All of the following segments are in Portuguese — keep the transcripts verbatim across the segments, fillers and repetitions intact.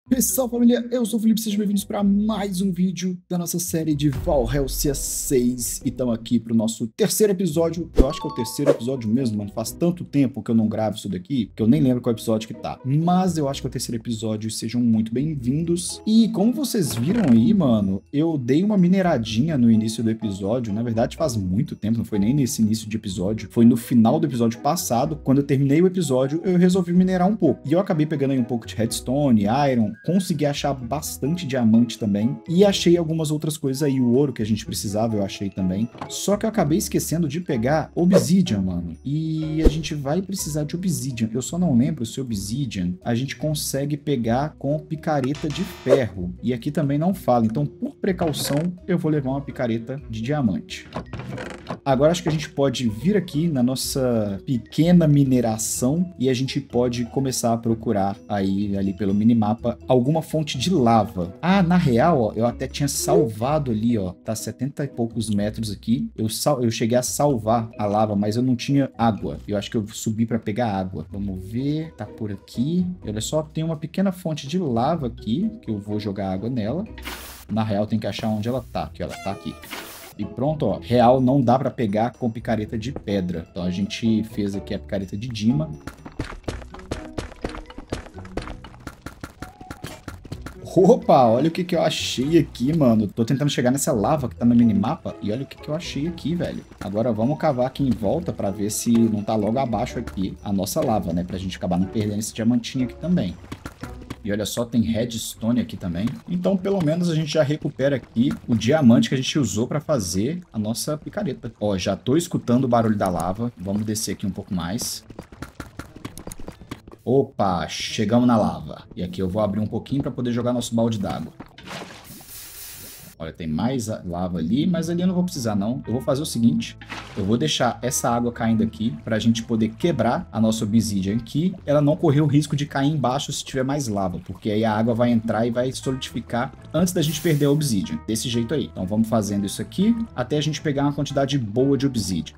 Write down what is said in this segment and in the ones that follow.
Pessoal, família, eu sou o Felipe, sejam bem-vindos para mais um vídeo da nossa série de Valhelsia seis e estamos aqui para o nosso terceiro episódio. Eu acho que é o terceiro episódio mesmo, mano, faz tanto tempo que eu não gravo isso daqui, que eu nem lembro qual episódio que tá, mas eu acho que é o terceiro episódio, sejam muito bem-vindos. E como vocês viram aí, mano, eu dei uma mineradinha no início do episódio, na verdade faz muito tempo, não foi nem nesse início de episódio, foi no final do episódio passado, quando eu terminei o episódio, eu resolvi minerar um pouco, e eu acabei pegando aí um pouco de redstone, iron, consegui achar bastante diamante também, e achei algumas outras coisas aí, o ouro que a gente precisava eu achei também, só que eu acabei esquecendo de pegar obsidian, mano, e a gente vai precisar de obsidian, eu só não lembro se obsidian a gente consegue pegar com picareta de ferro, e aqui também não fala, então por precaução eu vou levar uma picareta de diamante. Agora acho que a gente pode vir aqui na nossa pequena mineração e a gente pode começar a procurar aí ali pelo minimapa alguma fonte de lava. Ah, na real, ó, eu até tinha salvado ali, ó, tá setenta e poucos metros aqui. Eu, sal eu cheguei a salvar a lava, mas eu não tinha água. Eu acho que eu subi para pegar água. Vamos ver, tá por aqui. E olha só, tem uma pequena fonte de lava aqui, que eu vou jogar água nela. Na real, tem que achar onde ela tá, que ela tá aqui. E pronto, ó, real não dá pra pegar com picareta de pedra. Então a gente fez aqui a picareta de Dima. Opa, olha o que que eu achei aqui, mano. Tô tentando chegar nessa lava que tá no minimapa e olha o que que eu achei aqui, velho. Agora vamos cavar aqui em volta pra ver se não tá logo abaixo aqui a nossa lava, né? Pra gente acabar não perdendo esse diamantinho aqui também. E olha só, tem redstone aqui também. Então, pelo menos, a gente já recupera aqui o diamante que a gente usou para fazer a nossa picareta. Ó, já tô escutando o barulho da lava. Vamos descer aqui um pouco mais. Opa, chegamos na lava. E aqui eu vou abrir um pouquinho para poder jogar nosso balde d'água. Olha, tem mais lava ali, mas ali eu não vou precisar, não. Eu vou fazer o seguinte, eu vou deixar essa água caindo aqui para a gente poder quebrar a nossa obsidian aqui, ela não correr o risco de cair embaixo se tiver mais lava, porque aí a água vai entrar e vai solidificar antes da gente perder a obsidian, desse jeito aí. Então vamos fazendo isso aqui até a gente pegar uma quantidade boa de obsidian.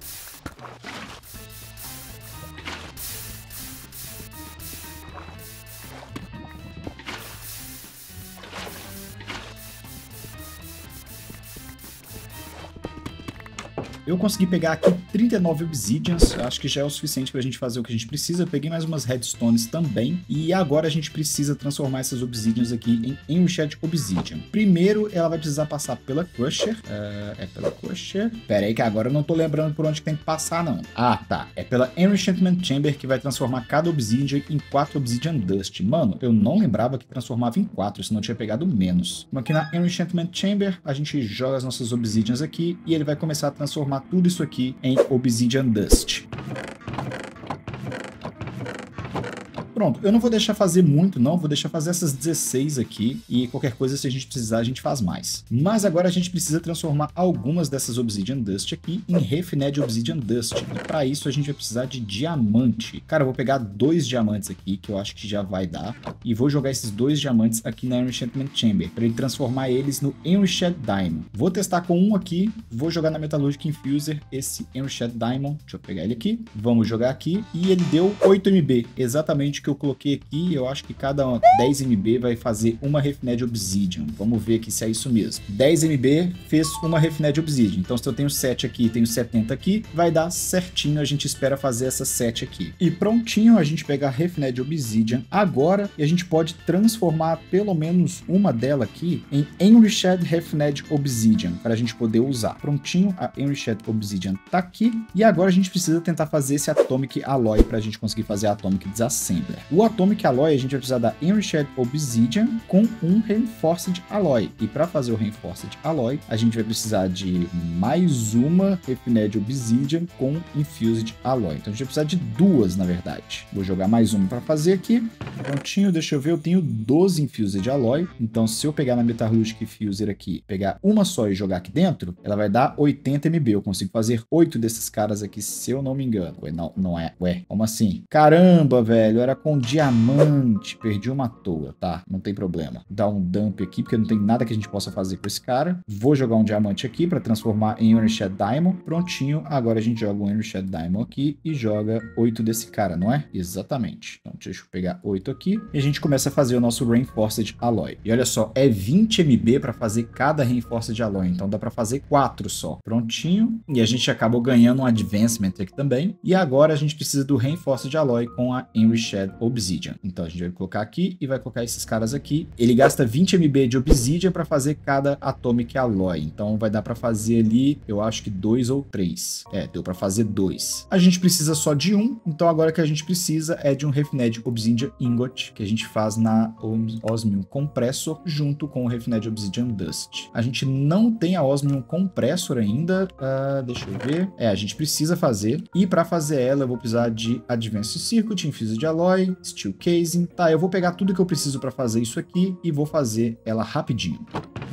Eu consegui pegar aqui trinta e nove obsidians, acho que já é o suficiente para a gente fazer o que a gente precisa. Eu peguei mais umas redstones também, e agora a gente precisa transformar essas obsidians aqui em Enriched Obsidian. Primeiro, ela vai precisar passar pela Crusher. Uh, é pela Crusher? Pera aí que agora eu não tô lembrando por onde que tem que passar, não. Ah, tá. É pela Enchantment Chamber que vai transformar cada obsidian em quatro Obsidian Dust. Mano, eu não lembrava que transformava em quatro, senão eu tinha pegado menos. Então, aqui na Enchantment Chamber, a gente joga as nossas obsidians aqui e ele vai começar a transformar tudo isso aqui em Obsidian Dust. Pronto, eu não vou deixar fazer muito não, vou deixar fazer essas dezesseis aqui e qualquer coisa se a gente precisar a gente faz mais. Mas agora a gente precisa transformar algumas dessas Obsidian Dust aqui em Refined Obsidian Dust. E para isso a gente vai precisar de diamante. Cara, eu vou pegar dois diamantes aqui que eu acho que já vai dar e vou jogar esses dois diamantes aqui na Enchantment Chamber para ele transformar eles no Enriched Diamond. Vou testar com um aqui, vou jogar na Metallurgic Infuser esse Enriched Diamond. Deixa eu pegar ele aqui, vamos jogar aqui e ele deu oito M B, exatamente o que eu coloquei aqui. Eu acho que cada dez M B vai fazer uma Refined Obsidian. Vamos ver aqui se é isso mesmo. dez M B fez uma Refined Obsidian. Então se eu tenho sete aqui e tenho setenta aqui, vai dar certinho. A gente espera fazer essas sete aqui. E prontinho, a gente pega a Refined Obsidian agora e a gente pode transformar pelo menos uma dela aqui em Enriched Refined Obsidian para a gente poder usar. Prontinho, a Enriched Obsidian tá aqui. E agora a gente precisa tentar fazer esse Atomic Alloy para a gente conseguir fazer a Atomic Disassembler. O Atomic Alloy a gente vai precisar da Enriched Obsidian com um Reinforced Alloy. E para fazer o Reinforced Alloy, a gente vai precisar de mais uma Refined Obsidian com Infused Alloy. Então a gente vai precisar de duas, na verdade. Vou jogar mais uma para fazer aqui. Prontinho, deixa eu ver, eu tenho doze Infused Alloy. Então se eu pegar na Metallurgic Infuser aqui, pegar uma só e jogar aqui dentro, ela vai dar oitenta M B. Eu consigo fazer oito desses caras aqui, se eu não me engano. Ué, não, não é. Ué, como assim? Caramba, velho, era com diamante. Perdi uma à toa, tá? Não tem problema. Dá um dump aqui, porque não tem nada que a gente possa fazer com esse cara. Vou jogar um diamante aqui para transformar em Unershed Diamond. Prontinho. Agora a gente joga um Unershed Diamond aqui e joga oito desse cara, não é? Exatamente. Então deixa eu pegar oito aqui. E a gente começa a fazer o nosso Reinforced Alloy. E olha só, é vinte M B para fazer cada Reinforced Alloy. Então dá para fazer quatro só. Prontinho. E a gente acabou ganhando um Advancement aqui também. E agora a gente precisa do Reinforced Alloy com a Enriched Obsidian. Então a gente vai colocar aqui e vai colocar esses caras aqui. Ele gasta vinte M B de Obsidian para fazer cada Atomic Alloy. Então vai dar para fazer ali, eu acho que dois ou três. É, deu para fazer dois. A gente precisa só de um. Então agora o que a gente precisa é de um Refined Obsidian Ingot, que a gente faz na Osmium Compressor junto com o Refined Obsidian Dust. A gente não tem a Osmium Compressor ainda. Uh, deixa eu ver. É, a gente precisa fazer. E para fazer ela, eu vou precisar de Advanced Circuit, Infused Alloy, Steel Casing. Tá, eu vou pegar tudo que eu preciso para fazer isso aqui e vou fazer ela rapidinho.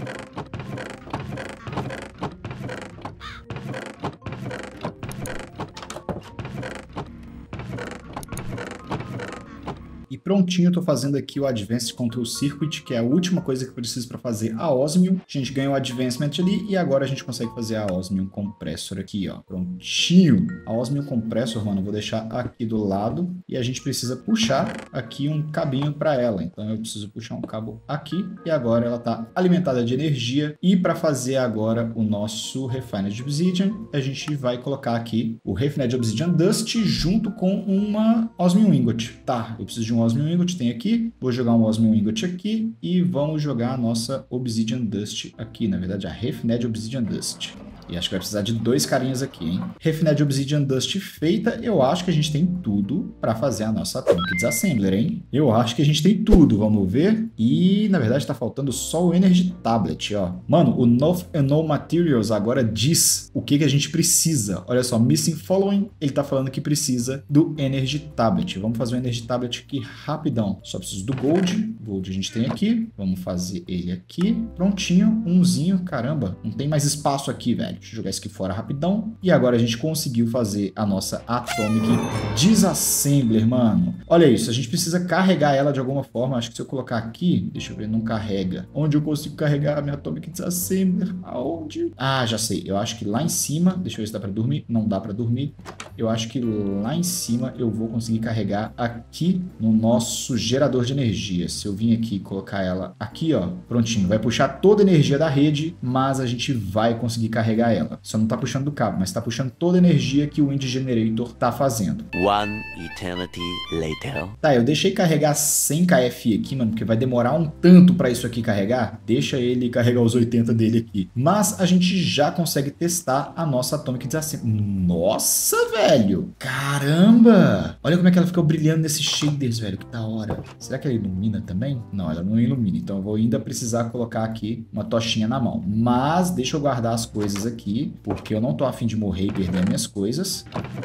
Prontinho, eu tô fazendo aqui o Advanced Control Circuit, que é a última coisa que eu preciso para fazer a Osmium. A gente ganhou o Advancement ali e agora a gente consegue fazer a Osmium Compressor aqui, ó. Prontinho. A Osmium Compressor, mano, eu vou deixar aqui do lado e a gente precisa puxar aqui um cabinho para ela. Então eu preciso puxar um cabo aqui e agora ela tá alimentada de energia. E para fazer agora o nosso Refined Obsidian, a gente vai colocar aqui o Refined Obsidian Dust junto com uma Osmium Ingot. Tá, eu preciso de um Osmium Ingot, tem aqui, vou jogar um Osmium Ingot aqui e vamos jogar a nossa Obsidian Dust aqui, na verdade a Refined Obsidian Dust. E acho que vai precisar de dois carinhas aqui, hein? Refined Obsidian Dust feita, eu acho que a gente tem tudo para fazer a nossa Atomic Disassembler, hein? Eu acho que a gente tem tudo, vamos ver. E, na verdade, tá faltando só o Energy Tablet, ó. Mano, o North Unknown Materials agora diz o que, que a gente precisa. Olha só, Missing Following, ele tá falando que precisa do Energy Tablet. Vamos fazer o Energy Tablet aqui rapidão. Só preciso do Gold. Gold a gente tem aqui. Vamos fazer ele aqui. Prontinho, umzinho. Caramba, não tem mais espaço aqui, velho. Deixa eu jogar isso aqui fora rapidão. E agora a gente conseguiu fazer a nossa Atomic Disassembler, mano. Olha isso, a gente precisa carregar ela de alguma forma. Acho que se eu colocar aqui, deixa eu ver, não carrega. Onde eu consigo carregar a minha Atomic Disassembler? Aonde? Ah, já sei. Eu acho que lá em cima, deixa eu ver se dá pra dormir. Não dá pra dormir. Eu acho que lá em cima eu vou conseguir carregar aqui no nosso gerador de energia. Se eu vim aqui e colocar ela aqui, ó, prontinho. Vai puxar toda a energia da rede, mas a gente vai conseguir carregar ela. Só não tá puxando do cabo, mas tá puxando toda a energia que o Wind Generator tá fazendo. One eternity later. Tá, eu deixei carregar cem K F aqui, mano, porque vai demorar um tanto pra isso aqui carregar. Deixa ele carregar os oitenta dele aqui. Mas a gente já consegue testar a nossa Atomic Disassembler. Nossa, velho! Caramba! Olha como é que ela ficou brilhando nesses shaders, velho. Que da hora. Será que ela ilumina também? Não, ela não ilumina. Então eu vou ainda precisar colocar aqui uma tochinha na mão. Mas deixa eu guardar as coisas aqui, porque eu não tô afim de morrer e perder minhas coisas.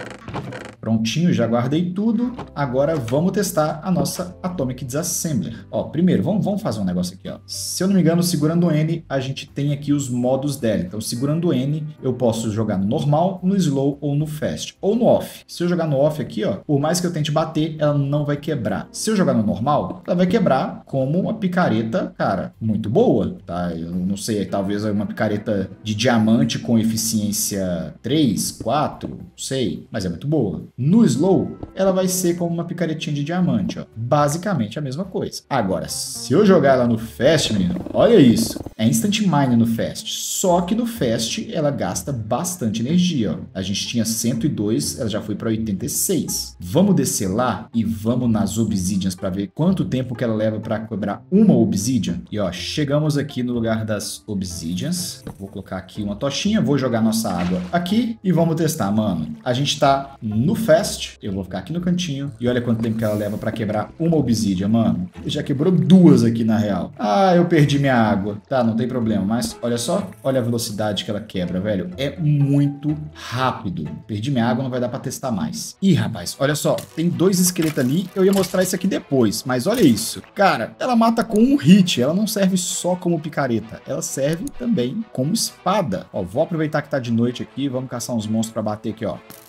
Prontinho, já guardei tudo. Agora vamos testar a nossa Atomic Disassembler. Ó, primeiro, vamos, vamos fazer um negócio aqui, ó. Se eu não me engano, segurando o N, a gente tem aqui os modos dela. Então, segurando o N, eu posso jogar no normal, no slow ou no fast. Ou no off. Se eu jogar no off aqui, ó, por mais que eu tente bater, ela não vai quebrar. Se eu jogar no normal, ela vai quebrar como uma picareta, cara, muito boa, tá? Eu não sei, talvez uma picareta de diamante com eficiência três, quatro, não sei, mas é muito boa. No slow, ela vai ser como uma picaretinha de diamante, ó. Basicamente a mesma coisa. Agora, se eu jogar ela no fast, menino, olha isso. É instant mine no fast. Só que no fast, ela gasta bastante energia, ó. A gente tinha cento e dois, ela já foi para oitenta e seis. Vamos descer lá e vamos nas obsidians para ver quanto tempo que ela leva para quebrar uma obsidian. E ó, chegamos aqui no lugar das obsidians. Vou colocar aqui uma tochinha, vou jogar nossa água aqui e vamos testar, mano. A gente tá no fast, eu vou ficar aqui no cantinho e olha quanto tempo que ela leva para quebrar uma obsidian, mano. Já quebrou duas aqui na real. Ah, eu perdi minha água. Tá, não tem problema, mas olha só, olha a velocidade que ela quebra, velho. É muito rápido. Perdi minha água, não vai dar para testar mais. Ih, rapaz, olha só, tem dois esqueletos ali, eu ia mostrar isso aqui depois, mas olha isso. Cara, ela mata com um hit, ela não serve só como picareta, ela serve também como espada. Ó, vou aproveitar que tá de noite aqui, vamos caçar uns monstros para bater aqui, ó.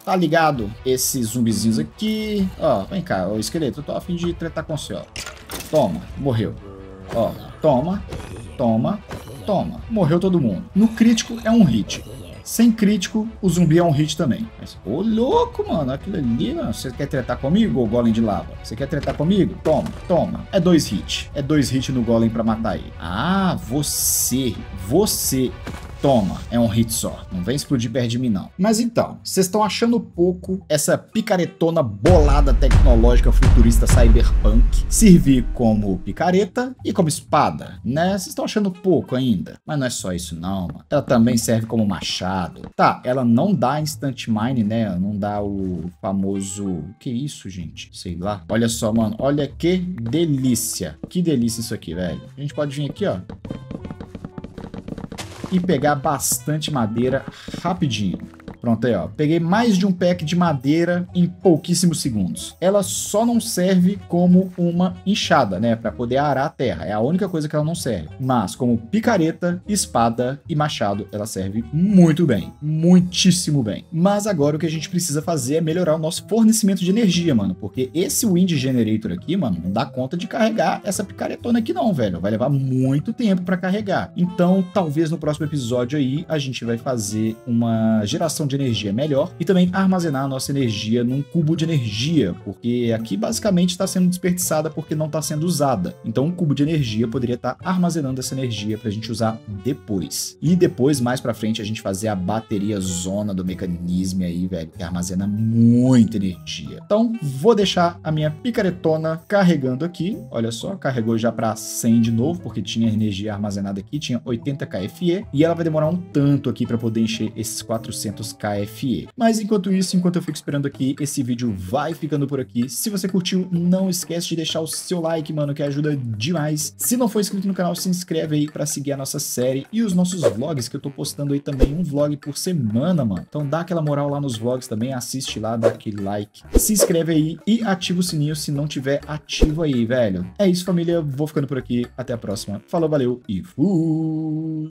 Tá ligado? Esses zumbizinhos aqui. Ó, vem cá, o esqueleto. Eu tô a fim de tretar com o senhor. Toma, morreu. Ó, toma, toma, toma. Morreu todo mundo. No crítico é um hit. Sem crítico, o zumbi é um hit também. Mas, ô louco, mano, aquilo ali, mano. Você quer tretar comigo, ô golem de lava? Você quer tretar comigo? Toma, toma. É dois hits. É dois hits no golem pra matar ele. Ah, você, você... Toma, é um hit só. Não vem explodir perto de mim, não. Mas então, vocês estão achando pouco essa picaretona bolada tecnológica futurista cyberpunk servir como picareta e como espada, né? Vocês estão achando pouco ainda. Mas não é só isso, não, mano. Ela também serve como machado. Tá, ela não dá instant mine, né? Ela não dá o famoso... Que isso, gente? Sei lá. Olha só, mano. Olha que delícia. Que delícia isso aqui, velho. A gente pode vir aqui, ó. E pegar bastante madeira rapidinho. Pronto aí, ó. Peguei mais de um pack de madeira em pouquíssimos segundos. Ela só não serve como uma enxada, né? Pra poder arar a terra. É a única coisa que ela não serve. Mas como picareta, espada e machado, ela serve muito bem. Muitíssimo bem. Mas agora o que a gente precisa fazer é melhorar o nosso fornecimento de energia, mano. Porque esse Wind Generator aqui, mano, não dá conta de carregar essa picaretona aqui não, velho. Vai levar muito tempo pra carregar. Então, talvez no próximo episódio aí, a gente vai fazer uma geração de energia melhor e também armazenar a nossa energia num cubo de energia, porque aqui basicamente está sendo desperdiçada porque não está sendo usada. Então um cubo de energia poderia estar tá armazenando essa energia para a gente usar depois. E depois, mais para frente, a gente fazer a bateria zona do mecanismo aí, velho, que armazena muita energia. Então vou deixar a minha picaretona carregando aqui. Olha só, carregou já para cem de novo, porque tinha energia armazenada aqui, tinha oitenta K F E, e ela vai demorar um tanto aqui para poder encher esses quatrocentos K F E. Mas enquanto isso, enquanto eu fico esperando aqui, esse vídeo vai ficando por aqui. Se você curtiu, não esquece de deixar o seu like, mano, que ajuda demais. Se não for inscrito no canal, se inscreve aí pra seguir a nossa série e os nossos vlogs, que eu tô postando aí também um vlog por semana, mano. Então dá aquela moral lá nos vlogs também, assiste lá, dá aquele like. Se inscreve aí e ativa o sininho se não tiver ativo aí, velho. É isso, família. Vou ficando por aqui. Até a próxima. Falou, valeu e fui!